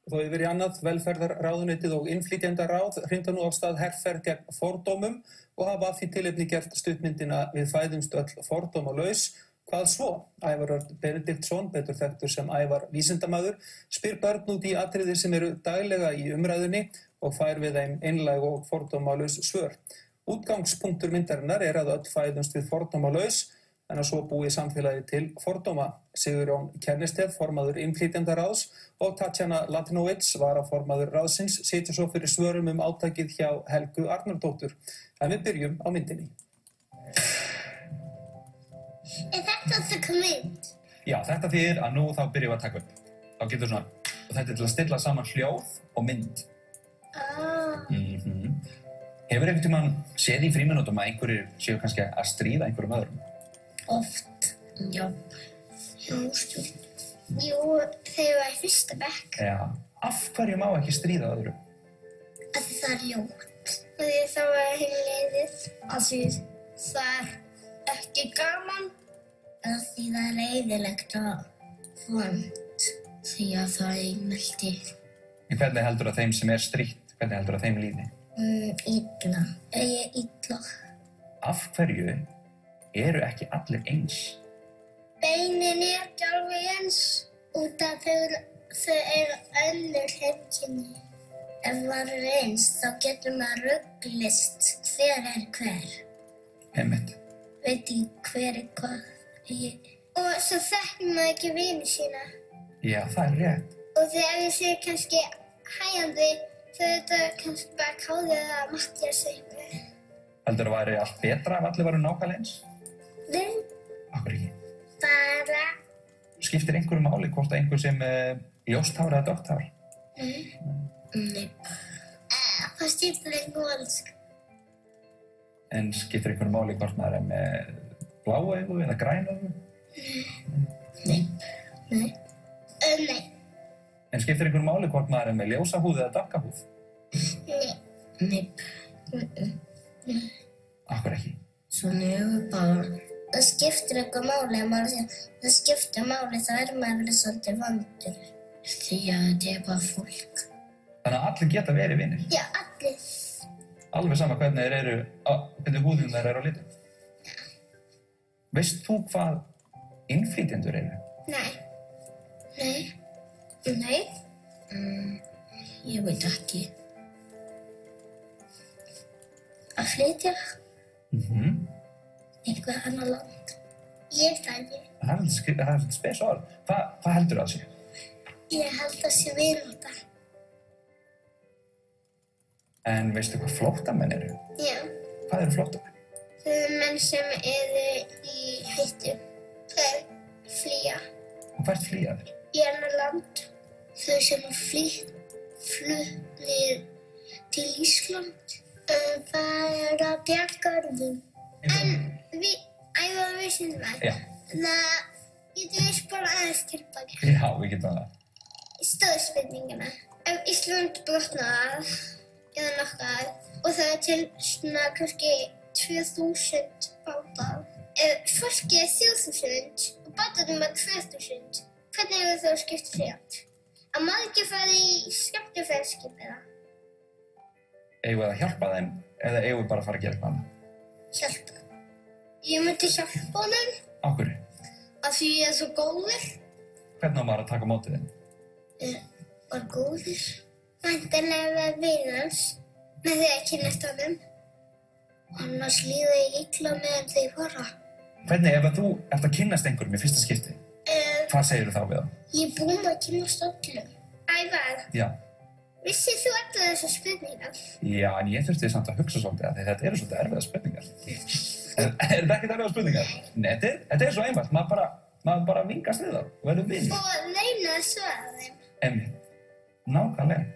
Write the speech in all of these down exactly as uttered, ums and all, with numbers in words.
Þó yfir í annað, velferðarráðuneytið og innflytjendaráð hrinda nú af stað herferð gegn fordómum og hafa af því tilefni gert stuttmyndina Við fæðumst öll fordómalaus. Hvað svo? Ævar Örn Benediktsson, betur þekktur sem Ævar vísindamaður, spyr börn út í atriði sem eru daglega í umræðunni og fær við þeim einlæg og fordómalaus svör. Útgangspunktur myndarinnar er að öll fæðumst við fordómalaus, en að svo búi samfélagi til fordóma. Sigurjón Kjernisted, formaður innflytjendaráðs, og Tatjana Latinovic, varaformaður ráðsins, sitja svo fyrir svörum um átakið hjá Helgu Arnardóttur. En við byrjum á myndinni. Er þetta að taka mynd? Já, þetta þýðir að nú þá byrjum við að taka upp. Þá getur svona, og þetta er til að stilla saman hljóð og mynd. Ah. Mm-hmm. Hefur einhvern tímann séð í frímínútum að einhverjir séu kannski að stríða einhverjum öðrum? Oft, já. Já, stundum. Jú, þegar ég var í fyrsta bekk. Já. Af hverju má ekki stríða öðrum? Af því það er ljótt. Af því það var heimleiðið. Af því það er ekki gaman. Af því það er eyðilegt og vont. Því að það er einmelti. En hvernig heldur að þeim sem er strítt, hvernig heldur að þeim líði? Mm, illa. Ég illa. Af hverju eru ekki allir eins? Beinin er ekki alveg eins út af þau, þau eru önnur heimkynni. Ef maður er eins, þá getur maður ruglist hver er hver. Einmitt. Veit ekki hver er hvað. Ég... Og svo þekkir maður ekki vini sína. Já, það er rétt. Og þegar ég segir kannski hægandi, þá er þetta kannski bara káðið að Matthías segir. Heldur að væri allt betra ef allir væru nákvæmlega eins? Nei. Akkur ekki. Bara. Skiptir einhverju máli hvort að einhver sem uh, ljóst hár eða dökkt hár? Nei. Nei. Uh, það skiptir einhverju máli. En skiptir einhverju máli hvort maður er með blá augu eða græn augu? Nei. Nei. Uh, nei. En skiptir einhverju máli hvort maður er með ljósa húð eða dökka húð? Nei. Nei. Nei. Nei. Akkur ekki. Svona er bara. Það skiptir eitthvað máli að maður sé, það skiptir máli þá er maður verið svolítið vandur. Því að þetta er bara fólk. Þannig að allir geta verið vinir? Já, allir. Alveg sama hvernig þeir eru, hvernig húðin þeir eru á litum? Já. Veist þú hvað innflytjendur eru? Nei. Nei. Nei. Mm, ég veit ekki. Að flytja? Mhm. Eitthvað annað land. Ég það ekki. Það er svolítið spes orð. Hva, hvað heldur það að sé? Ég held að sé vinátta. En veistu hvað flóttamenn eru? Já. Hvað eru flóttamenn? Þau eru menn sem eru í hættu. Þau flýja. Og hvert flýja þeir? Í annar land. Þau sem flý, flúnir til Ísland. Það er að bjarga örðum. En við, Ævar vísindamaður. Já. Þannig að getum við spóla aðeins tilbaka. Já, við getum það. Stóðu spurninguna. Ef Ísland brotnar eða nokkað og það er til svona kannski tvö þúsund bátar. Ef fólki er þrjú þúsund og bátarnir er tvö þúsund, hvernig hefur það skipt sér? Að maður ekki fara í skemmtiferðskip eða? Eigum við að hjálpa þeim eða eigum við bara að fara að gera eitthvað annað? Hjálpa. Ég myndi hjálpa honum. Á hverju? Af því ég er svo góður. Hvernig á maður að taka á móti þeim? Ég var góður. Væntanlega við vinir hans. Með því að kynnast honum. Annars líða ég illa meðan þeir fara. Hvernig ef að þú ert að kynnast einhverjum í fyrsta skipti? Uh, Hvað segirðu þá við þá? ég er búin að kynnast öllum. Ævar, Já. vissir þú allar þessar spurningar? Já, en ég þurfti samt að hugsa svolítið að þetta eru svolítið erfiðar spurningar. Er, er þetta ekkert erfiðar spurningar? Nei, þetta er, þetta er svo einfalt. Maður bara, maður bara vingast við það og verður vinir. Og reyna að svara þeim. Einmitt. Nákvæmlega.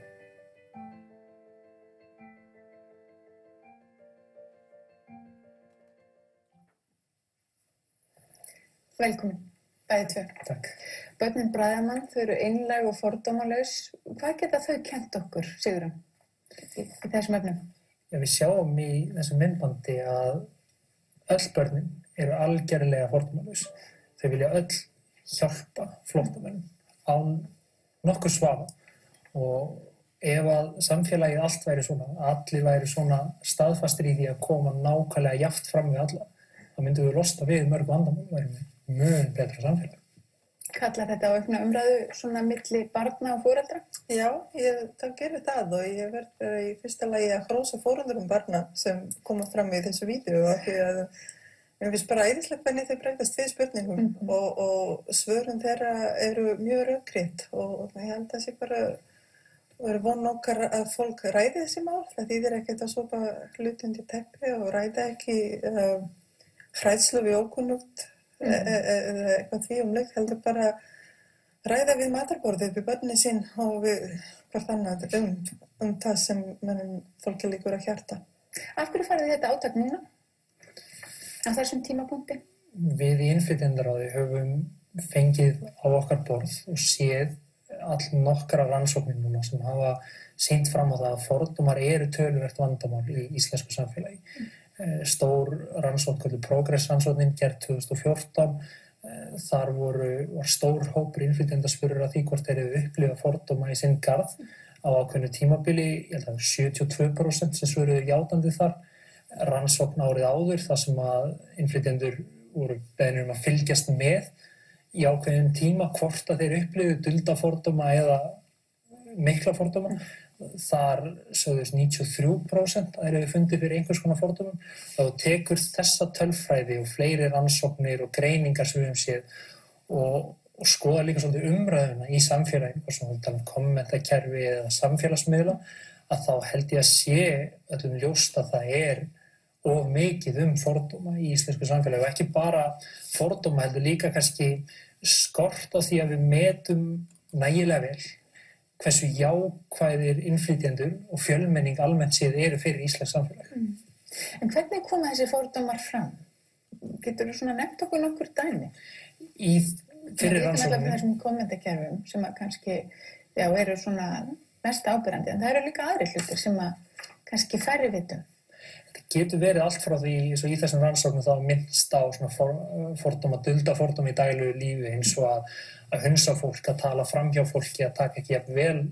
Velkomin, bæði tvö. Takk. Börnin Bræðamann, þau eru einlæg og fordómalaus. Hvað geta þau kennt okkur, Sigurjón, í, í þessum efnum? Já, við sjáum í þessu myndbandi að öll börnin eru algerlega fordómalaus. Þau vilja öll hjálpa flóttamönnum án nokkuð svafa Og ef að samfélagið allt væri svona, allir væri svona staðfastir í því að koma nákvæmlega jafnt fram við alla, þá myndum við losna við mörg vandamál og væri með mun betra samfélag. Kallar þetta á aukna umræðu svona milli barna og foreldra? Já, ég, það gerir það og ég verð í fyrsta lagi að hrósa foreldrum barna sem koma fram í þessu vídeo af því að mér finnst bara æðislegt hvernig þau bregðast við spurningum mm-hmm. og, og svörin þeirra eru mjög rökrétt og, og ég held að það sé bara og er von okkar að fólk ræði þessi mál. Það þýðir ekkert að sopa hluti undir teppi og ræða ekki uh, hræðslu við ókunnugt mm. eða e e eitthvað því um leitt. Heldur bara ræða við matarborðið við börnin sín og við hvort annað um, um það sem mannum fólki liggur að hjarta. Af hverju farið þið þetta átak núna? Á þessum tímapunkti? Við í innflytjendaráði höfum fengið á okkar borð og séð all nokkra rannsóknir núna sem hafa sýnt fram á það að fordómar eru töluvert vandamál í íslensku samfélagi. Mm. Stór rannsókn, kölluð Progress-rannsóknin, gerð tvö þúsund og fjórtán. Þar voru, var stór hópur innflytjenda spurður að því hvort þeir eru upplifa fordóma í sinn garð á ákveðnu tímabili, ég held að sjötíu og tvö prósent sem svöruðu játandi þar. Rannsókn árið áður þar sem að innflytjendur voru beðnir um að fylgjast með í ákveðin tíma hvort að þeir upplifðu dulda fordóma eða mikla fordóma. Þar sögðust níutíu og þrjú prósent að þeir hefðu fundið fyrir einhvers konar fordómum. Þá tekur þessa tölfræði og fleiri rannsóknir og greiningar sem við höfum séð og, og skoða líka svolítið umræðuna í samfélaginu, hvort sem við tala um kommentakerfi eða samfélagsmiðla, að þá held ég að sé öllum ljóst að það er of mikið um fordóma í íslensku samfélagi og ekki bara fordóma heldur líka kannski skort á því að við metum nægilega vel hversu jákvæðir innflytjendur og fjölmenning almennt séð eru fyrir íslenskt samfélag. Mm. En hvernig koma þessi fordómar fram? Getur þú svona nefnt okkur nokkur dæmi? Í fyrir rannsóknum. Við getum þessum kommentakerfum sem að kannski já, eru svona mest ábyrrandi en það eru líka aðri hlutir sem að kannski færri vitum. Það getur verið allt frá því, eins og í þessum rannsóknum þá minnst á svona for, fordóma, dulda fordóma í daglegu lífi eins og að, að hunsa fólk, að tala fram hjá fólki, að taka ekki jafn vel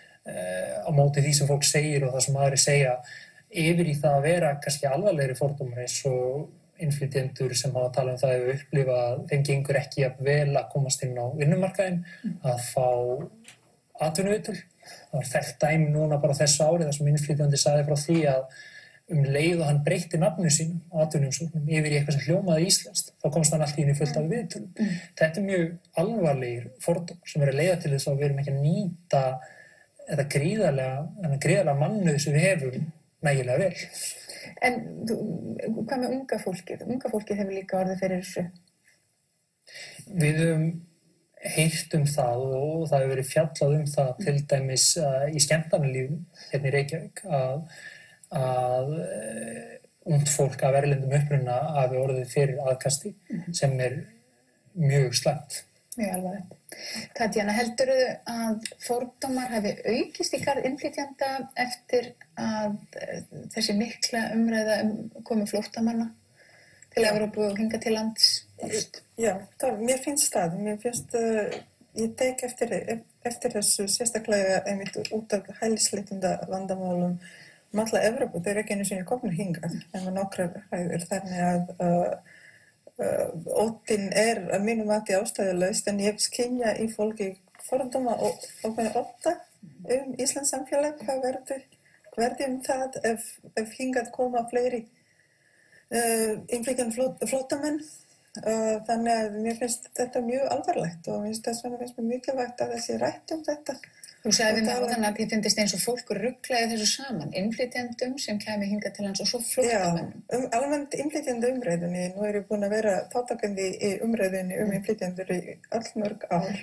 eh, á móti því sem fólk segir og það sem aðri segja yfir í það að vera kannski alvarlegri fordómar eins og innflytjendur sem hafa talað um það að upplifa að þeim gengur ekki jafn vel að komast inn á vinnumarkaðinn, að fá atvinnuviðtöl. Það var þekkt dæmi núna bara þessu ári þar sem innflytjandi sagði frá því að um leið og hann breytti nafnu sínum á atvinnuumsóknum yfir í eitthvað sem hljómaði íslenskt, þá komst hann allt í einu fullt af viðtölum. Mm. Þetta er mjög alvarlegir fordómar sem eru að leiða til þess að við erum ekki að nýta þetta gríðarlega, gríðarlega mannauð sem við hefum nægilega vel. En hvað með unga fólkið? Unga fólkið hefur líka orðið fyrir þessu. Við höfum heyrt um það og það hefur verið fjallað um það til dæmis uh, í skemmtanalífum hérna í Reykjavík að að uh, ungt fólk af erlendum uppruna hafi orðið fyrir aðkasti mm-hmm. sem er mjög slæmt. Mjög alvarlegt. Tatjana, heldurðu að fordómar hafi aukist í garð innflytjenda eftir að þessi mikla umræða um komu flóttamanna til Evrópu og hingað til lands? Já, það, mér finnst það. Mér finnst, uh, ég tek eftir, eftir þessu sérstaklega einmitt út af hælisleitenda vandamálum um alla Evrópu, þeir eru ekki einu sinni komnir hingað, en með nokkrar hæðir, þannig að uh, uh, óttinn er að mínu mati ástæðulaust, en ég skynja í fólki fordóma og ákveðna ótta um Íslands samfélag, hvað verður, verður um það ef, ef hingað koma fleiri uh, innflytjandi flót, flóttamenn, uh, þannig að mér finnst þetta mjög alvarlegt og þess vegna finnst mér mikilvægt að þessi rætt um þetta. Þú sagði við mig áðan að þið finnist eins og fólk ruglaði þessu saman, innflytjendum sem kæmi hingað til lands og svo flóttamönnum. Já, um, almennt innflytjenda umræðinni, nú er ég búin að vera þátttakandi í umræðinni um innflytjendur í allmörg ár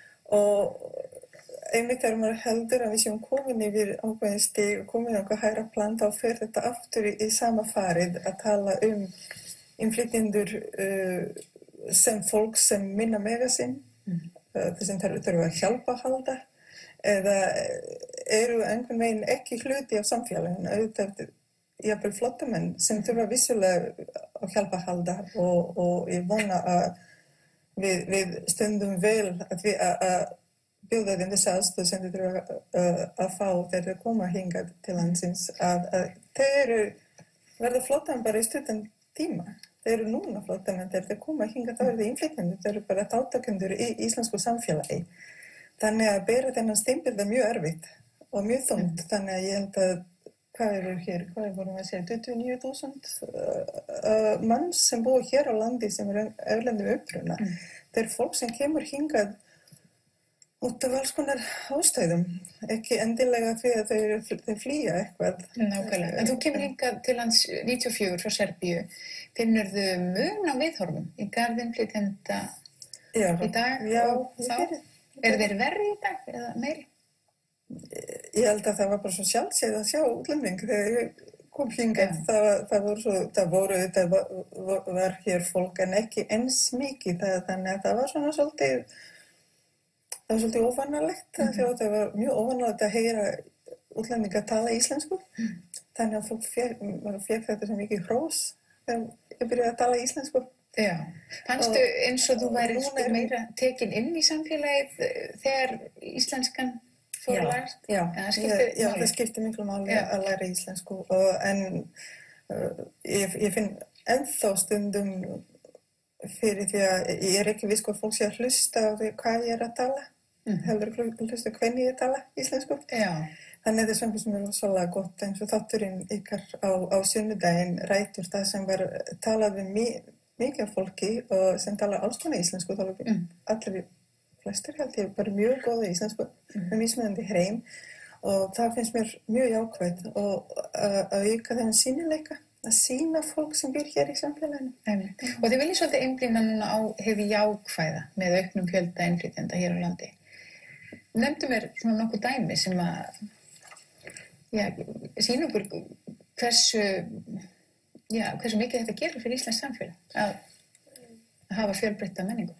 og einmitt þegar maður heldur að við séum komin yfir ákveðin stig og komin á einhver hærra plan, þá fer þetta aftur í, í sama farið að tala um innflytjendur uh, sem fólk sem minna mega sinn, mm. uh, þessum þurfa að hjálpa að halda eða eru einhvern veginn ekki hluti af samfélaginu, auðvitað jafnvel flóttamenn sem þurfa vissulega að hjálpa að halda og, og ég vona að við, við stundum vel að við að bjóða þeim þess aðstöð sem þeir eru að, að fá þegar þeir koma hingað til landsins að, að þeir eru verða flóttamenn bara í stuttan tíma. Þeir eru núna flóttamenn þegar þeir koma hingað þá eru þeir innflytjendur, þeir eru bara þátttakendur í íslensku samfélagi. Þannig að bera þennan stimpil er mjög erfitt og mjög þungt. Þannig að ég held að hvað eru hér, hvað vorum við að segja, tuttugu og níu þúsund uh, manns sem búa hér á landi sem eru erlendum uppruna. Mm. Það er fólk sem kemur hingað út af alls konar ástæðum, ekki endilega því að þau, þau flýja eitthvað. Nákvæmlega. En þú kemur hingað til lands níutíu og fjögur frá Serbíu. Finnurðu mun á viðhorfum í garð innflytjenda í dag já, og þá? Er þeir verri í dag eða meiri? Ég held að það var bara svo sjálfsögð að sjá útlending þegar ég kom hingað. Ja. Það, það voru svo, það voru, það var, var hér fólk en ekki eins mikið, það, þannig að það var svona svolítið Það var svolítið óvanalegt, mm-hmm. það var mjög óvanalegt að heyra útlendinga tala íslensku. Mm. Þannig að fólk fékk, fékk þetta sem mikið hrós þegar ég byrjaði að tala íslensku. Já. Fannstu eins og þú væri er... meira tekin inn í samfélagið þegar íslenskan fór að læra? Já, það skipti, já, það skipti miklu máli já. Að læra íslensku. Og, en uh, ég, ég finn ennþá stundum fyrir því að ég er ekki viss hvað fólk sé að hlusta á því hvað ég er að tala. Mm. Heldur hlusta hvernig ég tala íslensku. Já. Þannig að það er svona sem er svolítið gott eins og þátturinn ykkar á, á sunnudaginn rætur það sem var talað við mi, mikið fólki og sem talar alls konar íslensku. Þá er mm. allir flestir held ég bara mjög góða íslensku mm. með mismunandi hreim og það finnst mér mjög jákvætt og að auka þennan sýnileika. Að sýna fólk sem býr hér í samfélaginu. Mm. Og þið viljið svolítið einblína núna á hið jákvæða með auknum fjölda innflytjenda hér á landi. Nefndu mér svona nokkuð dæmi sem að já, sýna okkur hversu, já, hversu mikið þetta gerir fyrir íslenskt samfélag að hafa fjölbreytta menningu.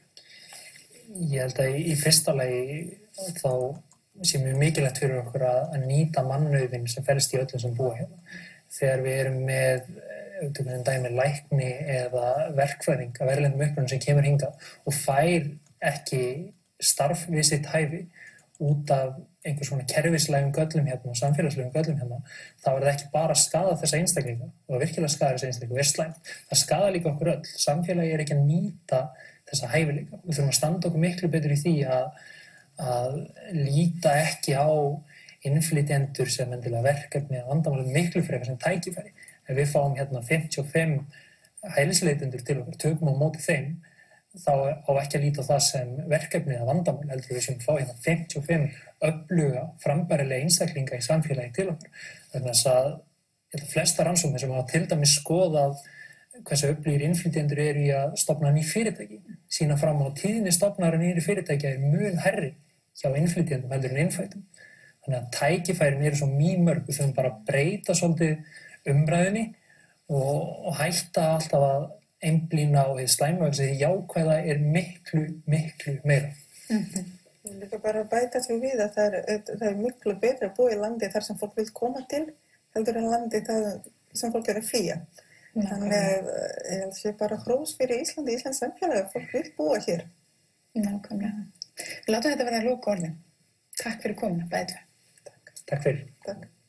Ég held að í fyrsta lagi þá sé mjög mikilvægt fyrir okkur að, að nýta mannauðinn sem felst í öllum sem búa hérna. Þegar við erum með um dæmi lækni eða verkfræðing af erlendum uppruna sem kemur hingað og fær ekki starf við sitt hæfi út af einhvers svona kerfislægum göllum hérna og samfélagslegum göllum hérna, þá er það ekki bara að skaða þessa einstaklinga og virkilega skaða þessa einstaklinga og er slæmt. Það skaða líka okkur öll. Samfélagi er ekki að nýta þessa hæfileika. Við þurfum að standa okkur miklu betur í því að, að líta ekki á innflytjendur sem endilega verkefni að vandamálum miklu frekar sem tækifæri. Ef við fáum hérna fimmtíu og fimm hælisleitendur til okkur, tökum á móti þeim, þá á ekki að líta á það sem verkefni að vandamál, heldur við sem fá hérna fimmtíu og fimm öfluga, frambærilega einstaklinga í samfélagi til okkur. Þannig að ég held flesta rannsóknir sem hafa til dæmis skoðað hversu öflugir innflytjendur eru í að stofna ný fyrirtæki, sýna fram á tíðni stofnara nýri fyrirtækja er mun hærri hjá innflytjendum heldur en innfæddum. Þannig að tækifærin eru svo mýmörg, við þurfum bara að breyta svolítið umræðinni og, og hætta alltaf að einblína á því slæma vegna því jákvæða er miklu, miklu meira. Mm-hmm. Ég vil líka bara bæta því við að það er, það er miklu betra að búa í landi þar sem fólk vil koma til heldur en landi þar sem fólk er að flýja. Mm-hmm. Þannig að ég held sé bara hrós fyrir Íslandi, Íslands samfélag að fólk vil búa hér. Nákvæmlega. Við látum þetta verða lokaorðin. Takk fyrir komuna, bæði. Takk fyrir. Takk.